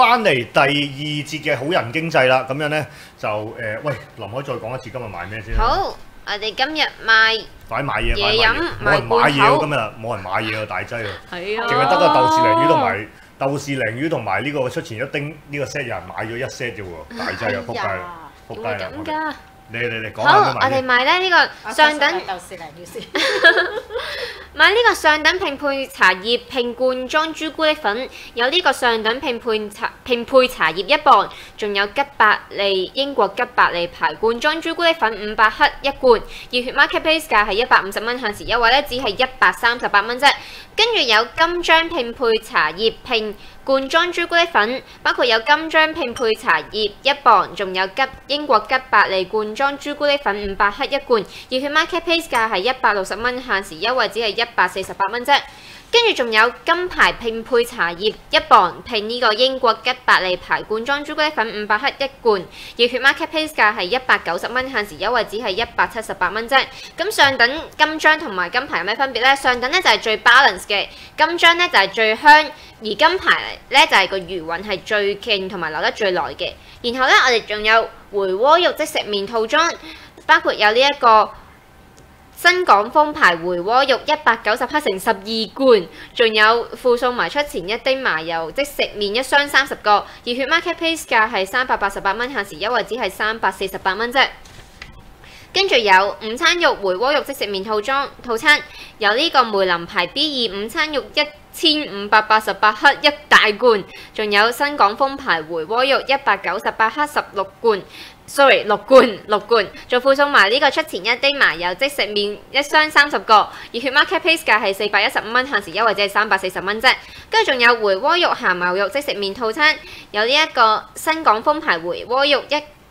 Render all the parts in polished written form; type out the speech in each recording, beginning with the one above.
翻嚟第二節嘅好人經濟啦，咁樣咧就喂，林海再講一次今日賣咩先？ 好，我哋今日賣快買嘢， 嘢飲， 冇人買嘢喎，今日冇人買嘢喎，大劑喎，淨係得個豆豉鯪魚同埋豆豉鯪魚同埋呢個出前一丁呢個 set 有人買咗一 set 啫喎，大劑啊，仆街啦，仆街啦！ 咁㗎。 你講好， 下我哋買咧呢個上等豆豉鯪魚先。 買呢個上等拼配茶葉拼罐裝朱古力粉，有呢個上等拼配茶葉1磅，仲有吉百利英國吉百利牌罐裝朱古力粉500克1罐，熱血 marketplace 價係150蚊，限時優惠咧只係138蚊啫。跟住有金章拼配茶葉拼罐裝朱古力粉，包括有金章拼配茶葉1磅，仲有英國吉百利罐裝朱古力粉500克1罐，熱血 marketplace 價係160蚊，限時優惠只係148蚊啫。跟住仲有金牌拼配茶葉1磅，拼呢個英國吉百利牌罐裝朱古力粉500克1罐，熱血 marketplace 價係190蚊，限時優惠只係178蚊啫。咁上等金章同埋金牌有咩分別呢？上等咧就係最 balance 嘅，金章咧就係最香，而金牌咧就係個餘韻係最勁同埋留得最耐嘅。然後咧我哋仲有回鍋肉即食麵套裝，包括有呢一個新港風牌回鍋肉190克乘12罐，仲有附送埋出前一丁麻油即食麵1箱30個，熱血 marketplace 價係388蚊，限時優惠只係348蚊啫。跟住有午餐肉回鍋肉即食麵套餐，有呢個梅林牌 B2 午餐肉1588克1大罐，仲有新港風牌回鍋肉198克16罐。6罐，仲附送埋呢個出前一丁麻油即食麵1箱30個，熱血 marketplace 價係415蚊，限時優惠只係340蚊啫。跟住仲有回鍋肉鹹牛肉即食麵套餐，有呢一個新港風牌回鍋肉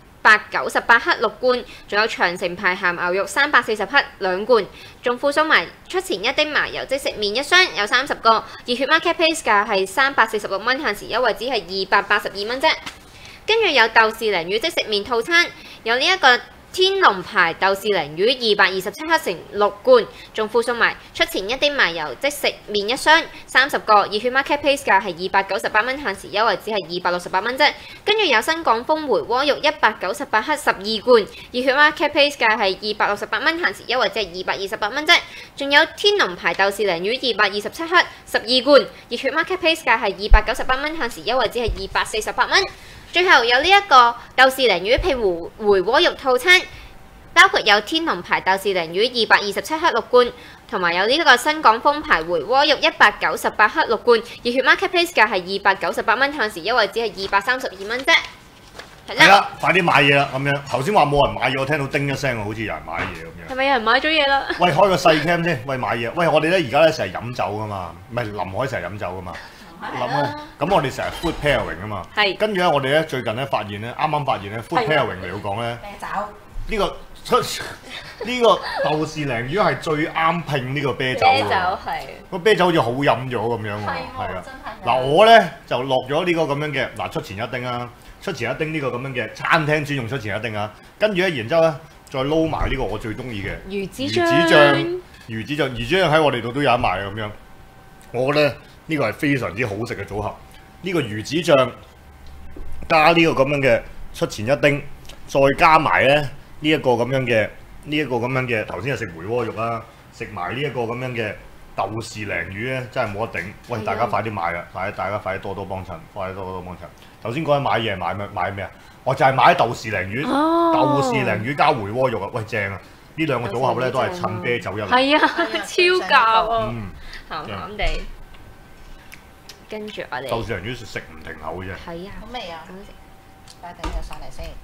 198克6罐，仲有長城牌鹹牛肉340克2罐，仲附送埋出前一丁麻油即食麵1箱有30個，熱血 marketplace 價係346蚊，限時優惠只係282蚊啫。跟住有豆豉鯪魚即食麵套餐，有呢一個天龍牌豆豉鯪魚227克乘6罐，仲附送埋出前一丁麻油即食麵1箱30個，熱血 marketplace 價係298蚊，限時優惠只係268蚊啫。跟住有新港風回鍋肉198克12罐，熱血 marketplace 價係268蚊，限時優惠只係228蚊啫。仲有天龍牌豆豉鯪魚227克12罐，熱血 marketplace 價係298蚊，限時優惠只係248蚊。最後有呢一個豆豉鯪魚拼回鍋肉套餐，包括有天龍牌豆豉鯪魚227克6罐，同埋有呢個新港風牌回鍋肉198克6罐，熱血 marketplace 價係298蚊，限時優惠只係232蚊啫。 係啦，快啲買嘢啦咁樣。頭先話冇人買嘢，我聽到叮一聲，好似有人買嘢咁樣。 係咪有人買咗嘢啦？ 喂，開個細 cam 先，喂買嘢。喂，我哋咧而家咧成日飲酒噶嘛，唔係林海成日飲酒噶嘛。咁我哋成日 food pairing 啊嘛，跟住咧我哋咧最近咧發現咧，啱啱發現咧 food pairing 嚟講咧，啤酒呢個豆豉鯪魚係最啱拼呢個啤酒喎。個啤酒好似好飲咗咁樣喎，係啊。嗱我咧就落咗呢個咁樣嘅嗱出前一丁啊，出前一丁呢個咁樣嘅餐廳專用出前一丁啊，跟住咧然之後咧再撈埋呢個我最中意嘅魚子醬喺我哋度都有得賣咁樣，我覺得呢個係非常之好食嘅組合。呢個魚子醬加呢個咁樣嘅出前一丁，再加埋咧呢一個咁樣嘅頭先係食回鍋肉啦，食埋呢一個咁樣嘅豆豉鯪魚咧，真係冇得頂。喂，大家快啲買啦！大家快啲多多幫襯，頭先嗰陣買嘢買咩啊？我就係買豆豉鯪魚，豆豉鯪魚加回鍋肉啊！喂，正啊！呢兩個組合咧都係襯啤酒入嚟。 係啊，超夾喎，鹹鹹地。跟住我哋豆豉鯪魚食唔停口啫。 係啊， 好味啊！ 咁食。 快啲上嚟先。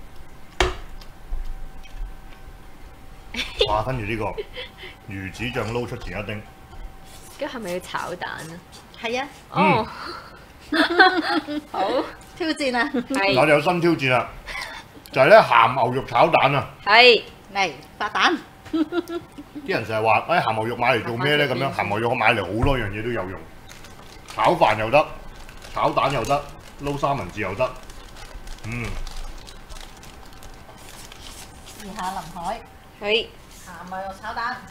哇！跟住呢個魚子醬撈出前一丁。 咁係咪要炒蛋啊？ 係啊。 哦。好挑戰啊！ 我哋有新挑戰啦，就係咧鹹牛肉炒蛋啊！ 係嚟發蛋。 啲人成日話誒鹹牛肉買嚟做咩咧？咁樣鹹牛肉我買嚟好多樣嘢都有用，炒飯又得，炒蛋又得，撈三文治又得。 試下林海。 係。 鹹牛肉炒蛋。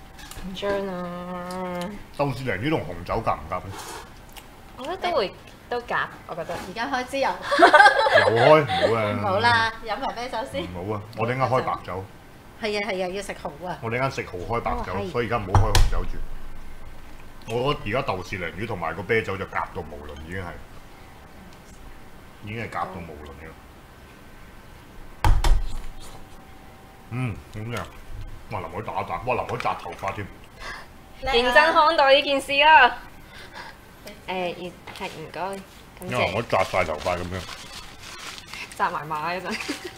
緊張啊！ 豆豉鯪魚同紅酒夾唔夾咧？ 我覺得都都夾，我覺得。 而家開支油。 又開唔好啊！ 唔好啦，飲埋啤酒先。 唔好啊！我哋陣間開白酒。 係啊，要食蠔啊！ 我哋陣間食蠔開白酒，所以而家唔好開紅酒住。我覺得而家豆豉鯪魚同埋個啤酒就夾到無倫，已經係夾到無倫嘅。咁樣，哇！林海打一打，哇！林海紮頭髮添。 認真看待呢件事啦。係唔該，感謝。 因為林海紮晒頭髮咁樣。 紮埋馬嗰陣。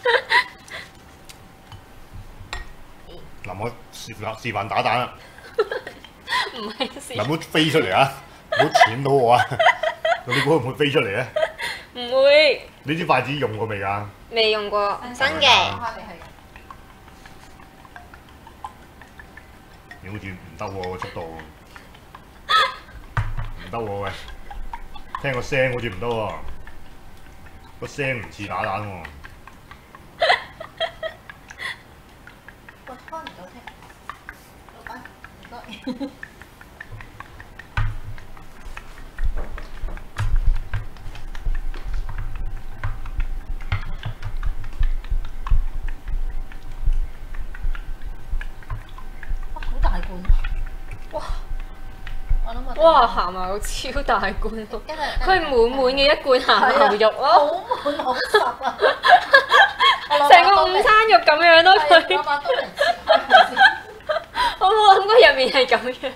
林海示範打蛋啦。 唔係示範。 林海飛出嚟啊！唔好纏到我啊！你估會唔會飛出嚟咧？ 唔會。 你啲筷子用過未㗎？ 未用過，新嘅。 你好似唔得喎個速度，唔得喎喂！聽個聲好似唔得喎，個聲唔似打蛋喎。 喂，開唔到聽，老闆唔該。 哇！鹹牛肉超大罐喎，佢係滿滿嘅一罐鹹牛肉咯， 好滿好實啊！ 成個午餐肉咁樣咯佢。我冇諗過入面係咁樣，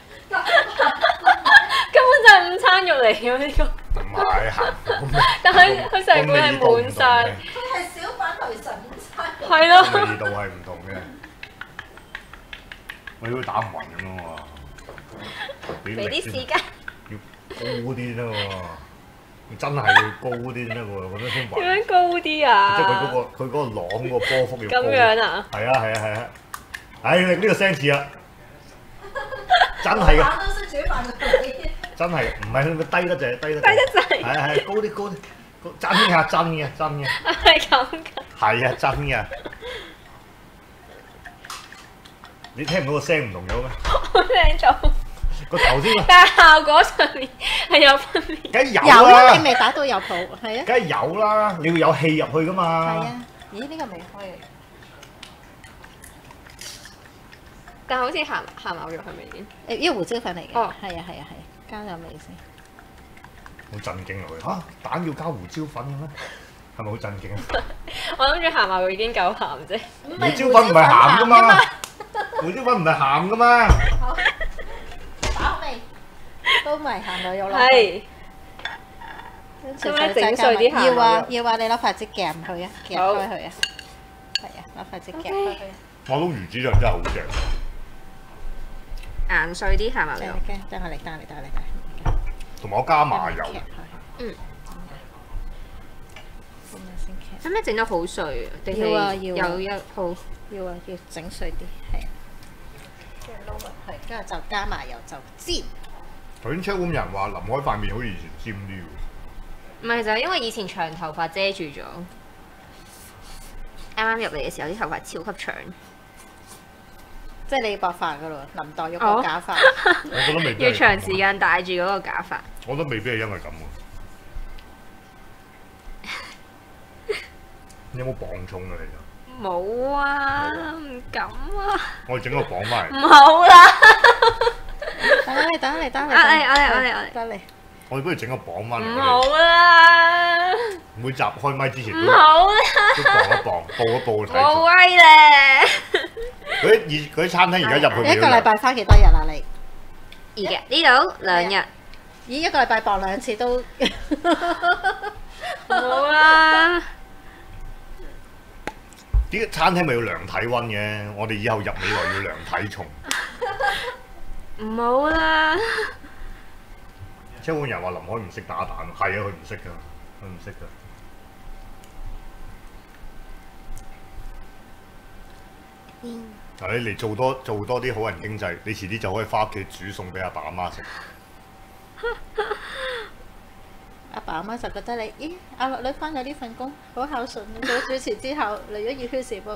根本就係午餐肉嚟嘅呢個。 唔係鹹， 但係佢成罐係滿晒。 佢係小販雷神午餐肉。 味係咯。 道係唔同嘅，我好似打唔暈咁樣喎。 俾啲時間。 要高啲得喎，真係要高啲先得喎，咁樣先暈。 點樣高啲啊？ 即係佢嗰個朗嗰個波幅要高。 咁樣啊？ 係啊！唉，呢個聲似啦，真係嘅。 都識煮飯嘅你。真係，唔係佢低得滯，低得滯。 係高啲，真嘅。 係咁㗎。 係啊，真嘅。你聽唔到個聲唔同咗咩？ 我聽到。 個頭先， 但係效果上面係有分別。 梗係有啦， 你未打到有譜，係啊。 梗係有啦，你要有氣入去噶嘛。 係啊。咦？呢個未開。 但係好似鹹牛肉係咪已經？ 呢個胡椒粉嚟嘅。 哦。 係啊，加咗味先。 好震驚啊佢嚇！蛋要加胡椒粉嘅咩？係咪好震驚啊？ 我諗住鹹牛肉已經夠鹹啫。 胡椒粉唔係鹹噶嘛？胡椒粉唔係鹹噶嘛？ 打味都唔係鹹牛肉落。 係。咁樣整碎啲鹹牛肉。 要啊！你攞筷子夾佢啊，夾開佢啊。係啊，攞筷子夾開佢。 我諗魚子醬真係好正。 硬碎啲鹹牛肉。 等我嚟。 同埋我加麻油。 使唔使整得好碎啊？定係有一鋪？ 要整碎啲，係啊。跟住撈落去，跟住就加麻油就煎。 頭先 check room 人話林海塊面好似以前尖啲喎。 唔係就係因為以前長頭髮遮住咗，啱啱入嚟嘅時候啲頭髮超級長。 即係你要白髮噶咯，林黛玉個假髮。 我覺得未必。 要長時間戴住嗰個假髮。 我覺得未必係因為咁喎。你有冇磅重啊？你冇啊，唔敢啊！ 我哋整個磅翻嚟。 唔好啦。 打嚟。得嚟。 我哋不如整個磅翻嚟。 唔好啦。 每集開麥之前唔好啦。 都磅一磅，報一報睇。 冇威咧。 嗰啲餐廳而家入去一個禮拜返幾多日啊？你？ 而家呢度2日。 咦，一個禮拜磅2次都。 冇啦。 啲餐廳咪要量體温嘅，我哋以後入美來要量體重。 唔好啦。 車碗人話林海唔識打蛋，係啊，佢唔識㗎，佢唔識㗎。嗱，你嚟做多啲好人經濟，你遲啲就可以翻屋企煮餸俾阿爸阿媽食。 阿爸阿媽就覺得你，咦，阿女翻咗呢份工好孝順，做咗主持之後嚟咗《熱血時報》。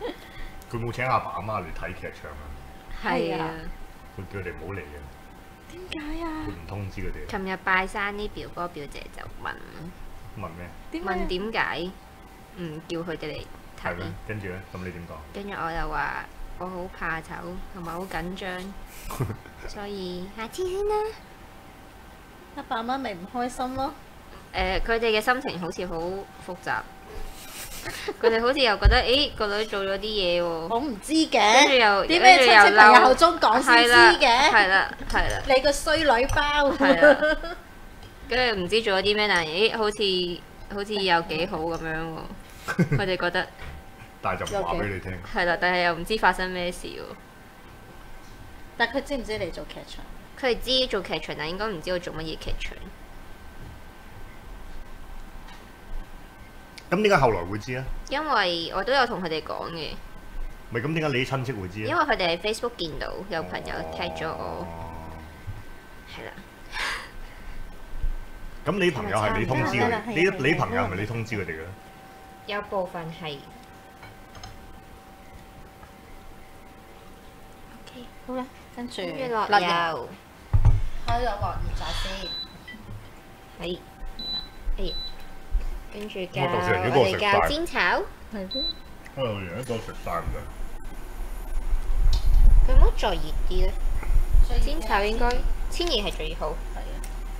佢冇請阿爸阿媽嚟睇劇場啊？ 係啊。 佢叫你唔好嚟嘅。 點解啊？ 佢唔通知佢哋。 琴日拜山啲表哥表姐就問咩？ 問點解唔叫佢哋嚟睇？ 係咩？跟住咧，咁你點講？ 跟住我就話我好怕醜同埋好緊張，所以下次先啦。 阿爸媽咪唔開心咯。 佢哋嘅心情好似好複雜，佢哋好似又覺得，誒個女做咗啲嘢喎。 我唔知嘅。 跟住又啲咩親戚朋友口中講先知嘅。 係啦，係啦。 你個衰女包。 係啦。跟住唔知做咗啲咩，但係好似又幾好咁樣喎。佢哋覺得。 但係就唔話俾你聽。 係啦，但係又唔知發生咩事喎。 但佢知唔知你做劇場？ 佢哋知做劇場，但應該唔知我做乜嘢劇場。 咁點解後來會知咧？ 因為我都有同佢哋講嘅。 咪咁點解你啲親戚會知咧？ 因為佢哋喺 Facebook 見到有朋友 tag 咗我，係啦。 咁你朋友係你通知佢哋？你朋友係咪你通知佢哋嘅咧？ 有部分係。OK， 好啦，跟住落油， 開咗鑊熱炸先。 係。跟住教我哋教煎炒。 係咯。 人一個食晒唔得。 佢唔好再熱啲咧。煎炒應該千二係最好。係啊。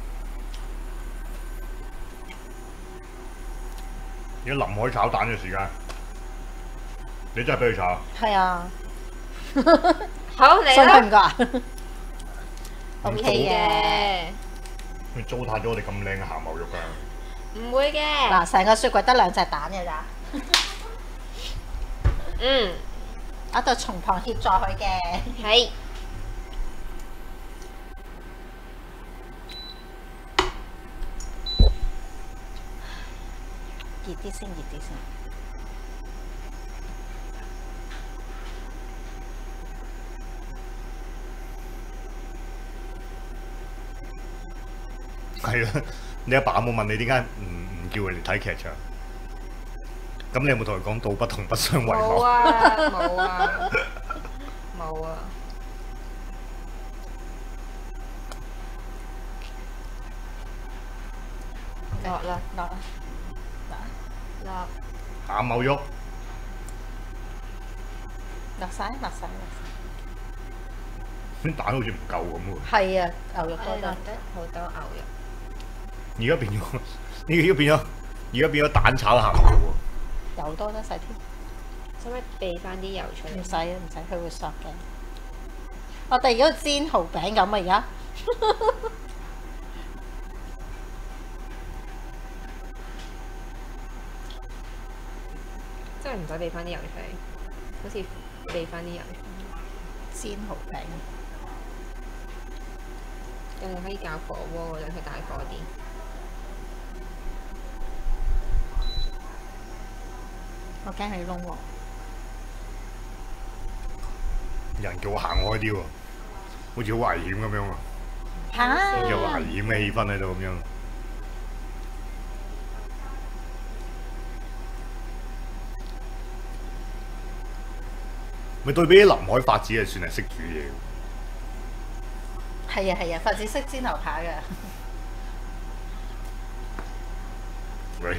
而家臨海炒蛋嘅時間，你真係俾佢炒？ 係啊。 好嚟啦。 信唔過。 O K 嘅。 佢糟蹋咗我哋咁靚嘅鹹牛肉㗎。 唔會嘅。 嗱，成個雪櫃得2隻蛋嘅咋。我就從旁協助佢嘅。 係。 熱啲先，熱啲先。 係啊，你阿爸有冇問你點解唔叫佢嚟睇劇場？咁你有冇同佢講道不同不相為謀？ 冇啊，冇啊，冇啊。落啦， 落啦， 落。 鹹牛肉。 落晒。 啲蛋好似唔夠咁喎。 係啊，牛肉多得好多牛肉。 而家變咗，而家變咗蛋炒鹹牛喎。 油多得細添。 使唔使備翻啲油出嚟？ 唔使，佢會索嘅。我哋而家煎蠔餅咁啊，而家。 真係唔使備翻啲油出嚟，好似備翻啲油。 煎蠔餅。 我哋可以較火鍋，等佢大火啲。 我驚佢燶喎。 有人叫我行開啲喎，好似好危險咁樣喎。 嚇！ 有危險嘅氣氛喺度咁樣。咪對比起臨海發展係算係識煮嘢喎。係啊，發展識煎牛扒㗎。 喂。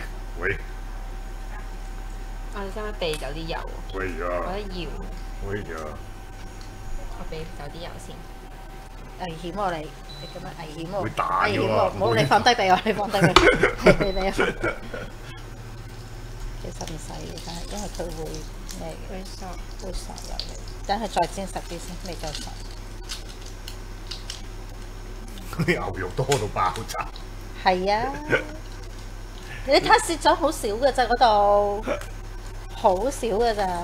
我哋使唔使備走啲油？ 喂呀！ 我覺得要。 喂呀！ 我備走啲油先。 危險喎你咁樣危險喎。 會彈㗎喎。 唔好你放低俾我，你放低俾我。你其實唔使嘅，但係因為佢會咩嘅？會索油嘅。等佢再煎實啲先，未夠熟。 嗰啲牛肉多到爆炸。 係啊。你睇蝕咗好少嘅咋嗰度，好少嘅咋。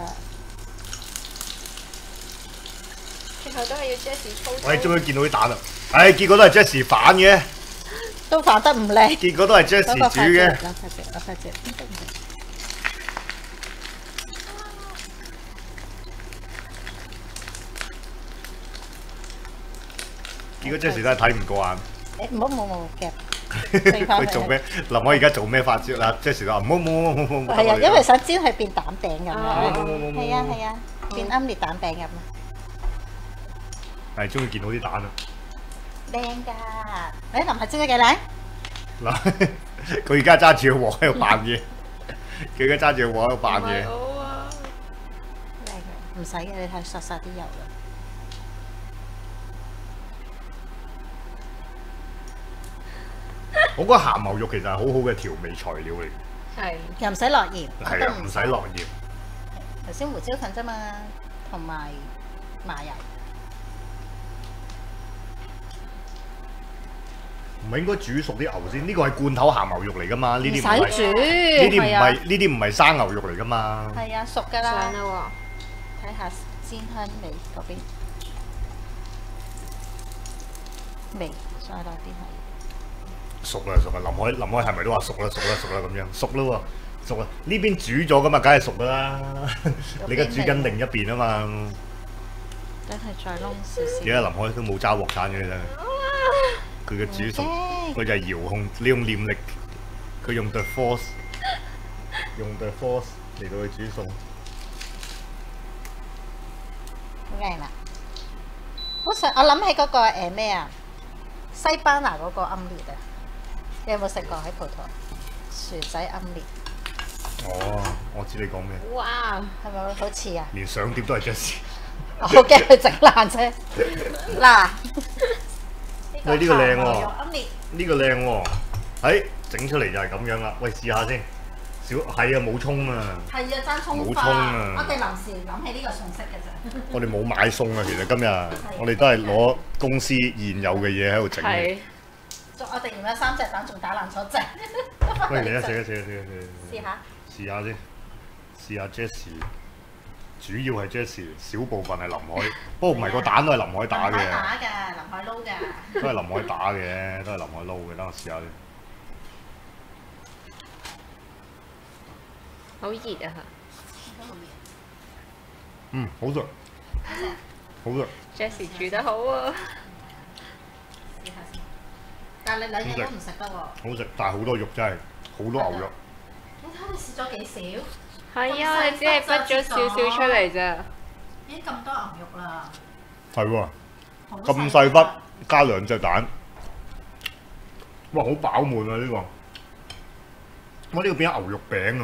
最後都係要 Jessie 操。 我哋終於見到啲蛋啦！唉，結果都係 Jessie 反嘅。 都反得唔靚。 結果都係 Jessie 煮嘅。 攞塊隻。 結果 Jessie 都係睇唔過眼。 唔好夾。 佢做咩？林海而家做咩發招啦？Jessie 話唔好。 係啊，因為想煎係變蛋餅咁樣。係啊，變奄列蛋餅咁啊。 係終於見到啲蛋啦！ 靚㗎，你林係知得幾靚？ 嗱，佢而家揸住個鑊喺度扮嘢，佢而家揸住個鑊喺度扮嘢。 好啊！ 靚嘅，唔使嘅，你睇實啲油啦。 我覺得鹹牛肉其實係好好嘅調味材料嚟， 係又唔使落鹽， 係啊，唔使落鹽。 頭先胡椒粉啫嘛，同埋麻油。 唔係應該煮熟啲牛先？呢個係罐頭鹹牛肉嚟㗎嘛？呢啲唔唔使係， 煮， 呢啲唔係啊係，呢啲唔係生牛肉嚟㗎嘛？ 係啊，熟㗎啦。 上啦睇下鮮香味嗰邊，味再落啲係。 熟啦熟啦，林海係咪都話熟啦咁樣？熟啦喎，熟啦！呢邊煮咗㗎嘛，梗係熟㗎啦。你而家煮緊另一邊啊嘛。 等佢再燶少少。 而家林海都冇揸鑊鏟嘅真係。佢嘅煮熟，佢就係遙控，你用念力，佢用 the force 嚟到去煮餸。 好靚啦！我諗起嗰個咩啊，西班牙嗰個奄列啊，你有冇食過喺葡萄薯仔奄列？ 哦，我知你講咩， 喎！哇！ 係咪好似啊？ 連上碟都係 Jessie。 我好驚佢整爛啫。嗱， 喂，呢個靚喎， 奄列呢個靚喎，喺整出嚟就係咁樣啦。喂，試下先，係啊，冇葱啊， 係啊，爭葱冇花。 葱啊我哋臨時諗起呢個餸式嘅啫。 我哋冇買餸啊，其實今日我哋都係攞公司現有嘅嘢喺度整嘅。 係我哋用咗3隻蛋，仲打爛咗隻。 喂，嚟啊，食試下。 試下先，試下 Jessie，主要係 Jessie，小部分係林海，不過唔係個蛋都係林海打嘅， 林海撈㗎。 都係林海打嘅，都係林海撈嘅。等我試下先。 好熱啊！ 嗯，好食，好食。 Jessie 煮得好啊！ 試下先。但係你兩樣都唔食得喎。 好食，但係好多肉真係，好多牛肉。 你睇你試咗幾少？ 係啊，你只係滗咗少少出嚟咋。 已經咁多牛肉啦。 係喎，咁細筆加2隻蛋，哇！好飽滿啊呢個。哇！呢個變咗牛肉餅啊！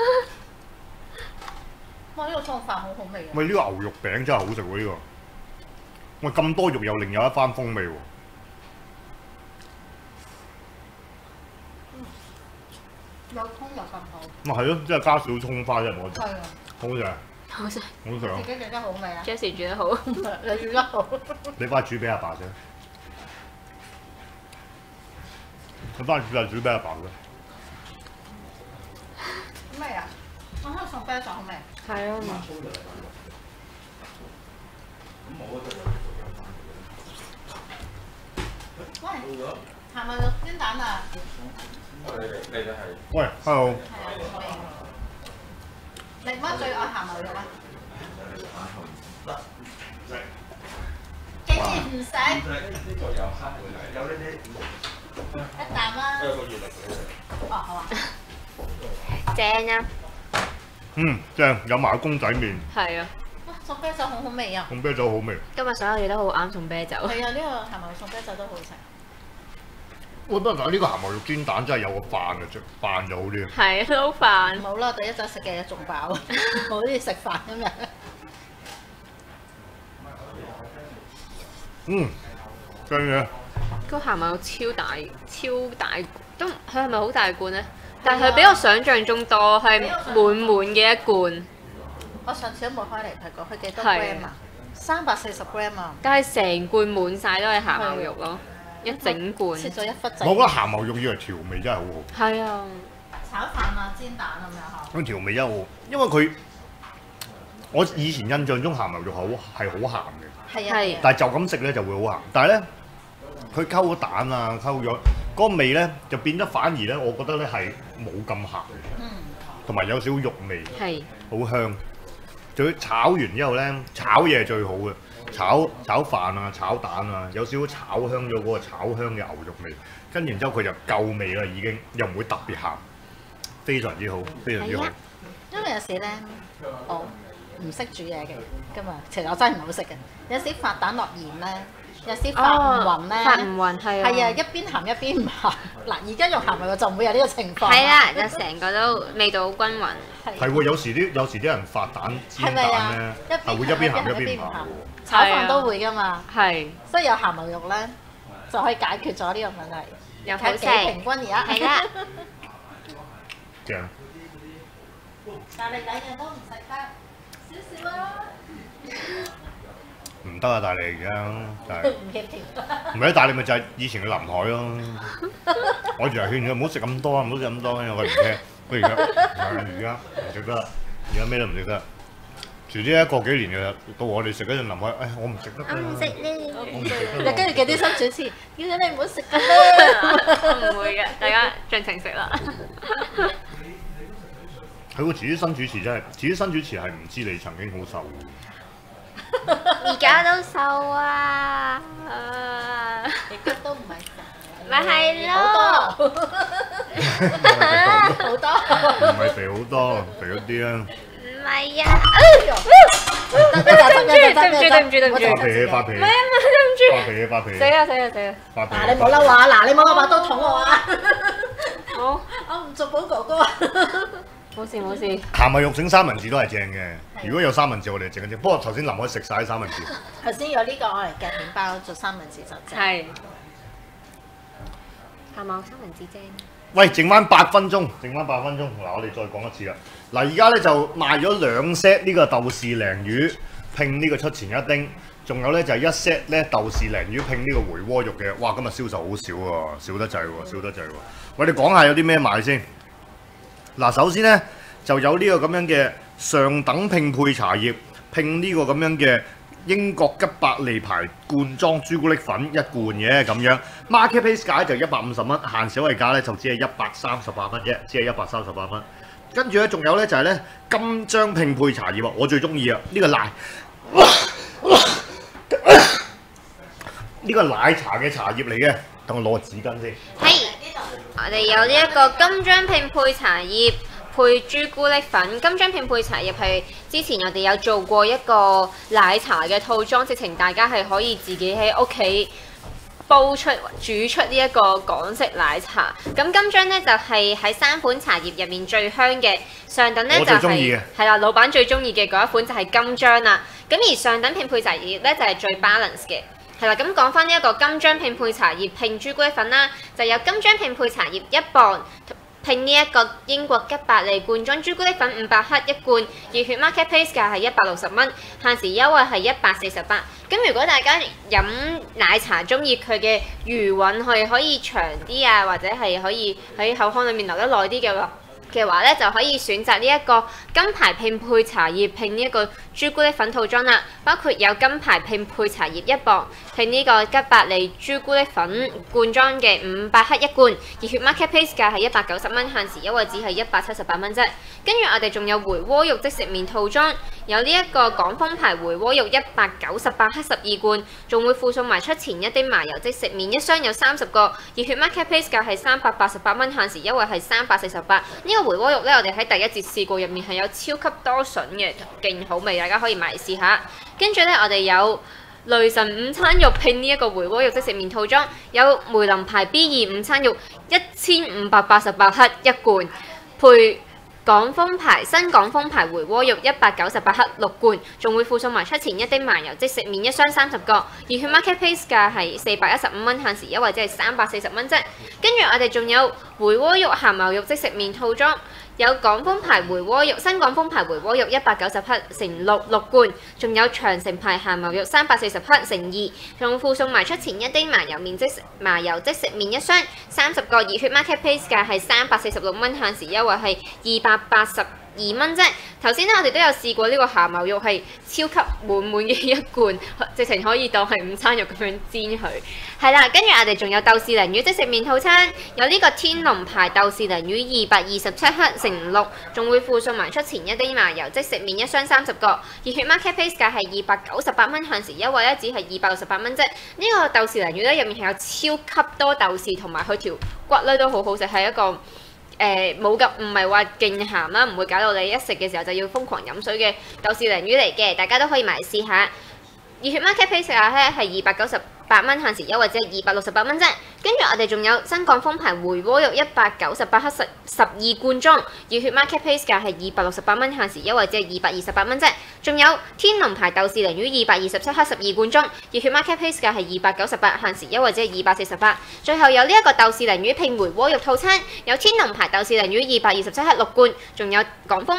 哇！呢個餸飯好好味啊！ 喂，呢個牛肉餅真係好食喎呢個。喂，咁多肉又另有一番風味喎。 有葱又咁好。 咪係咯，即係加少葱花啫，我覺得。 係啊。 好食啊！ 好食好食啊！ 自己整得好味啊！ ，Jessie 煮得好。 你煮得好。 你翻去煮俾阿爸先。你翻去煮俾阿爸先。 咩啊？我喺度送啤酒好味。 係啊。 喂，係咪肉煎蛋啊？ 喂，hello。 你乜最愛鹹牛肉啊？竟然唔食？一啖啦。哦，好啊。 正啊！ 嗯，正，有埋公仔麵， 係啊， 哇，送啤酒好好味啊！ 送啤酒好味。 今日所有嘢都好啱送啤酒。 係啊，呢個鹹牛肉送啤酒都好食。 喂，不過但係呢個鹹牛肉煎蛋真係有個飯嘅啫，飯就好啲。 係撈飯。 冇啦，我哋一陣食嘅嘢仲飽，好似食飯咁樣。 嗯，正嘅。 個鹹牛肉超大，都佢係咪好大罐咧？但係佢比我想象中多，係滿嘅一罐。 我上次都冇開嚟睇過，佢幾多 gram 啊？340 gram 啊！ 但係成罐滿晒都係鹹牛肉咯，一整罐。 切咗一忽仔。 我覺得鹹牛肉以為調味真係好好。 係啊。 炒飯啊，煎蛋咁樣嗬。 佢調味真係好，因為佢我以前印象中鹹牛肉係好鹹嘅。 係啊。 但係就咁食咧就會好鹹，但係咧佢溝咗蛋啊，溝咗嗰個味咧就變得反而咧，我覺得咧係冇咁鹹嘅，同埋有少少肉味， 係好香。仲要炒完之後咧，炒嘢係最好嘅，炒飯啊、炒蛋啊，有少少炒香咗嗰個炒香嘅牛肉味，跟然之後佢就夠味啦，已經又唔會特別鹹，非常之好，非常之好。 因為有時咧，我唔識煮嘢嘅，今日其實我真係唔係好識嘅。有時發蛋落鹽咧， 有時發唔勻咧， 發唔勻係啊， 係啊，一邊鹹一邊唔鹹。嗱，而家用鹹咪就唔會有呢個情況。 係啦，就成個都味道好均勻。 係喎，有時啲人發蛋煎蛋咧，係會一邊鹹一邊唔鹹。 炒飯都會㗎嘛。 係。 所以有鹹牛肉咧，就可以解決咗呢個問題。 又好食， 平均而家。 係啦。 正。 但係兩樣都唔食得，少少啊。 唔得啊！大利而家，但係唔協調。 唔係啊！大利咪就係以前嘅臨海咯。我成日勸佢唔好食咁多啊，唔好食咁多，因為佢唔聽。佢而家唔食得，而家咩都唔食得。遲啲過幾年嘅到我哋食嗰陣臨海，誒我唔食得。 我唔食呢。 我唔食得。跟住叫啲新主持，叫咗你唔好食㗎啦。 唔會嘅，大家盡情食啦。 係喎，遲啲新主持真係，遲啲新主持係唔知你曾經好瘦。 而家都瘦啊！ 而家都唔係瘦， 咪係咯， 好多，好多， 唔係肥好多，肥咗啲啊！ 唔係啊！對唔住， 發脾氣， 唔係啊嘛，對唔住， 發脾氣， 死啊！ 嗱，你冇嬲啊！嗱，你冇攞把刀捅我啊！ 好， 我唔做寶哥哥。 冇事。 鹹米肉整三文治都係正嘅。如果有三文治，我哋整一整。不過頭先林海食晒啲三文治。 頭先有呢個我嚟夾麵包做三文治就正。 係。係嘛？三文治正。 喂，剩翻8分鐘，嗱，我哋再講一次啦。嗱，而家咧就賣咗2 set 呢個豆豉鯪魚拼呢個出前一丁，仲有咧就係1 set 咧豆豉鯪魚拼呢個回鍋肉嘅。哇，今日銷售好少喎，少得滯喎。喂，你講下有啲咩賣先？嗱，首先咧就有呢個咁樣嘅上等拼配茶葉拼呢個咁樣嘅英國吉百利牌罐裝朱古力粉一罐嘅咁樣 ，market price 價就150蚊，限小惠價咧就只係138蚊啫，只係138蚊。跟住咧仲有咧就係咧金章拼配茶葉啊，我最中意啊！呢個奶茶嘅茶葉嚟嘅，等我攞個紙巾先。 係，我哋有呢一個金章拼配茶葉配朱古力粉。金章拼配茶葉係之前我哋有做過一個奶茶嘅套裝，直情大家係可以自己喺屋企煲出煮出呢一個港式奶茶。咁金章呢，就係喺3款茶葉入面最香嘅，上等呢，就係啦，老闆最中意嘅嗰一款就係金章啦。咁而上等拼配茶葉呢，就係最 balance 嘅。係啦，咁講翻呢一個金章拼配茶葉拼朱古力粉啦，就有金章拼配茶葉1磅，拼呢一個英國吉百利罐裝朱古力粉500克一罐，熱血 market price 價係160蚊，限時優惠係148。咁如果大家飲奶茶中意佢嘅餘韻係可以長啲啊，或者係可以喺口腔裏面留得耐啲嘅話咧，就可以選擇呢一個金牌拼配茶葉拼呢一個朱古力粉套裝啦，包括有金牌拼配茶葉1磅，拼呢個吉百利朱古力粉罐裝嘅500克一罐，熱血 market price 價係190蚊，限時優惠只係178蚊啫。跟住我哋仲有回鍋肉即食麵套裝，有呢一個港豐牌回鍋肉198克12罐，仲會附送埋出前一丁麻油即食麵一箱有30個，熱血 market price 價係388蚊，限時優惠係348。呢個回鍋肉咧，我哋喺第一節試過，入面係有超級多筍嘅，勁好味，大家可以買嚟試下。跟住咧，我哋有雷神午餐肉拼呢一個回鍋肉即食麵套裝，有梅林牌 B2 午餐肉1588克一罐，配新港豐牌回鍋肉198克6罐，仲會附送埋出前一丁麻油即食麵一箱30個，熱血 market price 價係415蚊，限時優惠即係340蚊啫。跟住我哋仲有回鍋肉鹹牛肉即食麵套裝，有港豐牌回鍋肉、新港豐牌回鍋肉190克乘6罐，仲有長城牌鹹牛肉340克乘2，仲附送埋出前一丁麻油即食麵一箱30個，熱血 market price 價係346蚊，限時優惠係282蚊啫。頭先咧，我哋都有試過呢個鹹牛肉係超級滿嘅一罐，直情可以當係午餐肉咁樣煎佢。係啦，跟住我哋仲有豆豉鯪魚即食麵套餐，有呢個天龍牌豆豉鯪魚227克乘6，仲會附送埋出前一丁麻油即食麵一箱30個，熱血 market price 價係298蚊，限時優惠咧只係268蚊啫。呢個豆豉鯪魚咧，入面係有超級多豆豉，同埋佢條骨咧都好好食，係一個冇咁唔係話勁鹹啦，唔會搞到你一食嘅時候就要瘋狂飲水嘅豆豉鯪魚嚟嘅，大家都可以買嚟試下。熱血 market price 咧係298 蚊限時優惠，只係268蚊啫。跟住我哋仲有新港豐牌回鍋肉198克12罐裝，熱血 Marketplace 價係268蚊限時優惠，只係228蚊啫。仲有天龍牌豆豉鯪魚227克12罐裝，熱血 Marketplace 價係298，限時優惠只係248。最後有呢一個豆豉鯪魚拼回鍋肉套餐，有天龍牌豆豉鯪魚227克6罐，仲有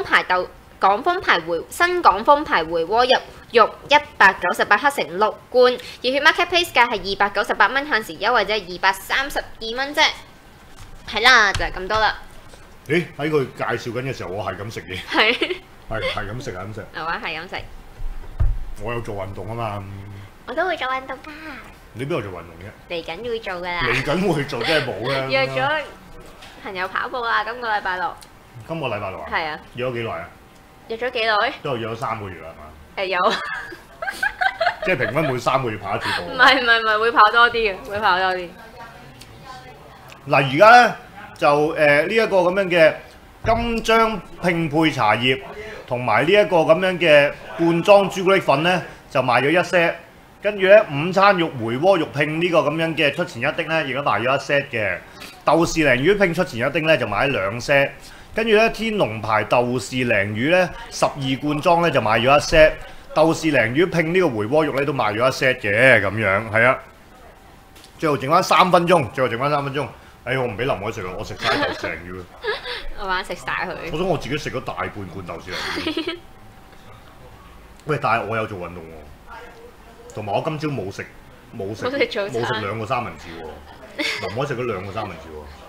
新港豐牌回鍋肉198克乘6罐，熱血 Marketplace 價係298蚊，限時優惠啫232蚊啫。係啦，就係咁多啦。 咦？喺佢介紹緊嘅時候，我係咁食嘢。係咁食係咁食。 係嘛？係咁食。 我有做運動啊嘛。 我都會做運動㗎。 你邊度做運動啫？ 嚟緊會做㗎啦。 嚟緊會做，真係冇啦。 約咗朋友跑步啦，今個禮拜六。 今個禮拜六啊？ 係啊。 約咗幾耐啊？ 約咗幾耐？ 都係約咗3個月啦，係嘛？ 有。 即係平均每3個月跑一次步。 唔係，會跑多啲嘅，會跑多啲。 嗱，而家咧就呢一個咁樣嘅金漿拼配茶葉，同埋呢一個咁樣嘅罐裝朱古力粉咧，就賣咗一 set。跟住咧午餐肉回鍋肉拼呢個咁樣嘅出前一丁咧，亦都賣咗一 set 嘅。豆豉鯪魚拼出前一丁咧就買咗2 set。跟住咧天龍牌豆豉鯪魚咧12罐裝咧就買咗一 set。豆豉鯪魚拼呢個回鍋肉咧都賣咗一 set 嘅咁樣，係啊。最後剩翻3分鐘。哎，我唔俾林海食啦，我食晒豆豉鯪魚。 我玩食晒佢。 我想我自己食咗大半罐豆豉鯪魚。喂，但係我有做運動喎，同埋我今朝冇食2個三文治喎，林海食咗2個三文治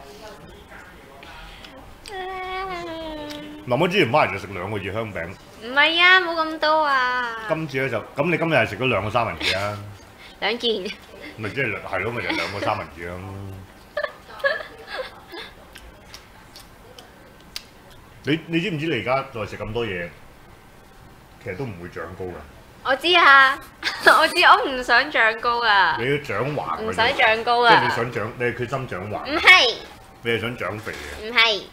喎。林海之前翻嚟就食2個熱香餅。 唔係啊，冇咁多啊。 今次咧就咁，你今日係食咗2個三文治啊 ？2件。 咪即係咯，咪就2個三文治咯。你知唔知你而家再食咁多嘢，其實都唔會長高㗎？ 我知啊，我知，我唔想長高啊。 你要長橫。 唔使長高啊。 即係你想長，你係決心長橫。 唔係。你係想長肥嘅。唔係。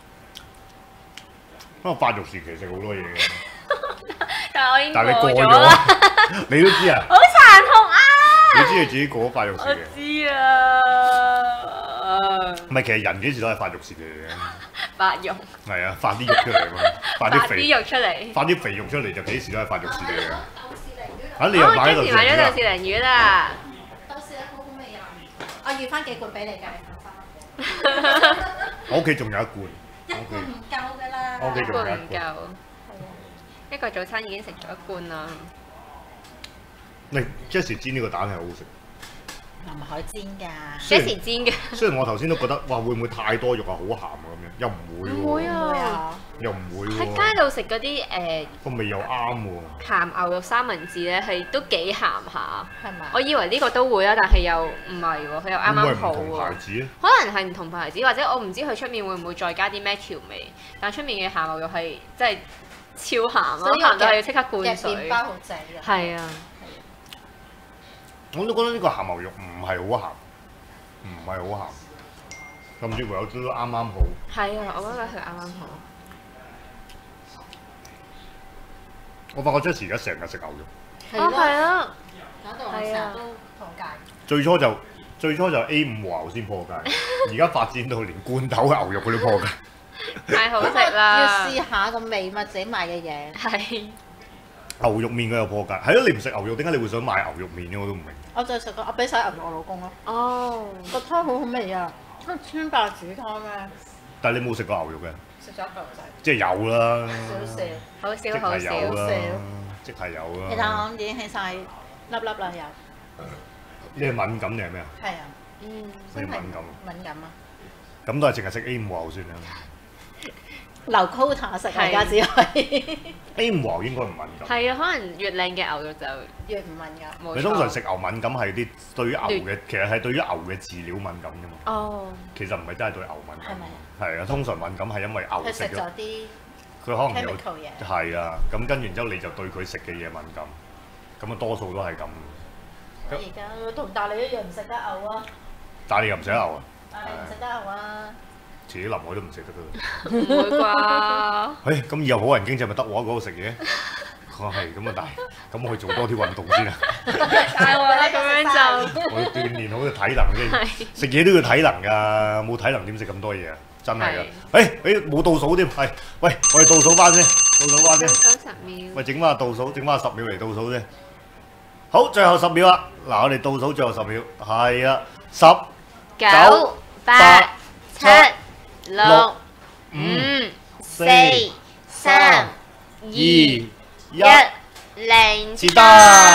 不過發育時期食好多嘢嘅。 但係我已經過咗啦。 你都知啊？ 好殘酷啊！ 你知你自己過咗發育時期。 我知啊。 唔係，其實人幾時都係發育時期嚟嘅。 發育。係啊，發啲肉出嚟嘛，發啲肉出嚟。 發啲肥肉出嚟就幾時都係發育時期嘅。 啊！你又買咗豆豉鯪魚啦？ 豆豉鯪好好味啊！我預翻幾罐俾你㗎，你放心。 我屋企仲有1罐。 1罐唔夠㗎啦。 我屋企仲有1罐。 唔夠。係啊。一個早餐已經食咗1罐啦。 你 Jessie 煎呢個蛋係好好食。 林海煎㗎。 Jessie 煎嘅。 雖然我頭先都覺得，哇，會唔會太多肉啊，好鹹啊咁樣，又唔會喎。 唔會啊。 又唔會喎。 喺街度食嗰啲個味又啱喎。 鹹牛肉三文治咧係都幾鹹下。 係咪？ 我以為呢個都會啦，但係又唔係喎，佢又啱啱好喎。 唔同牌子啊？ 可能係唔同牌子，或者我唔知佢出面會唔會再加啲咩調味，但係出面嘅鹹牛肉係真係超鹹咯，鹹到係要即刻灌水。 嘅麵包好正嘅。 係啊。 我都覺得呢個鹹牛肉唔係好鹹。唔係好鹹，甚至乎有少少啱啱好。 係啊，我覺得佢啱啱好。 我發覺 Jessie 而家成日食牛肉。 係啊。 搞到我成日都破戒。 最初就 A5 和牛先破戒，而家發展到連罐頭嘅牛肉佢都破戒。 太好食啦！ 要試下個味嘛，自己買嘅嘢。 係。 牛肉麵佢又破戒，係咯，你唔食牛肉，點解你會想買牛肉麵嘅？我都唔明。 我就食過，我俾晒牛肉我老公咯。 哦。個湯好好味啊！川白煮湯咩？ 但係你冇食過牛肉嘅？ 食咗牛仔。 即係有啦。 少少。 好少好少。 即係有啦。 其實我已經起晒粒粒啦又。 你係敏感定係咩啊？ 係啊。 你敏感。 敏感啊！ 咁都係淨係食 A5 和牛算啦。 留 quota 食而家只係。 A5 和牛應該唔敏感。 係啊，可能越靚嘅牛肉就越唔敏感。 你通常食牛敏感係啲對於牛嘅，其實係對於牛嘅飼料敏感㗎嘛。 哦。 其實唔係真係對牛敏感。 係咪？ 係啊，通常敏感係因為牛食咗啲。 佢可能有 chemical 嘢。 係啊，咁跟完之後你就對佢食嘅嘢敏感，咁啊多數都係咁。 我而家同大你一樣唔食得牛啊！ 但係你又唔食得牛啊？ 但係你唔食得牛啊？ 遲啲淋我都唔食得㗎。 唔會啩？ 咁以後好人經濟咪得我喺嗰度食嘢？ 係咁啊，但係咁我去做多啲運動先啊！ 大鑊啦，咁樣就我要鍛鍊好個體能先，食嘢都要體能㗎，冇體能點食咁多嘢啊？真係㗎！冇倒數添，係喂，我哋倒數翻先，倒數翻先。 90秒。 喂，整翻倒數，整翻10秒嚟倒數先。好，最後10秒啦！嗱，我哋倒數最後10秒，係啊，10、 9、8、7、6、5、4、3、2、1，零截得。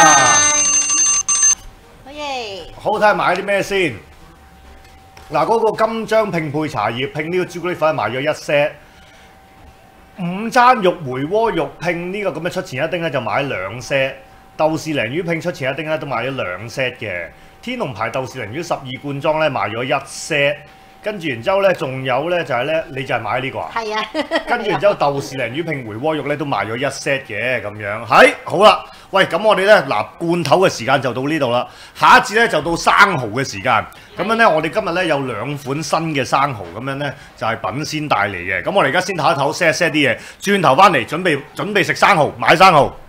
好耶！ 好睇下買啲咩先。嗱，嗰個金章拼配茶葉拼呢個朱古力粉賣咗1 set， 午餐肉梅窩肉拼呢個咁嘅出前一丁咧就買2 set， 豆豉鯪魚拼出前一丁咧都買咗2 set 嘅，天龍牌豆豉鯪魚12罐裝咧賣咗1 set， 跟住然之後咧仲有咧就係咧你就係買呢個啊？ 係啊， 跟住然之後豆豉鯪魚拼梅窩肉咧都賣咗1 set 嘅咁樣，係好啦。喂，咁我哋咧嗱罐頭嘅時間就到呢度啦，下一節咧就到生蠔嘅時間。咁樣咧，我哋今日咧有2款新嘅生蠔，咁樣咧就係品鮮帶嚟嘅。咁我哋而家先唞一唞 set 啲嘢，轉頭翻嚟準備食生蠔，買生蠔。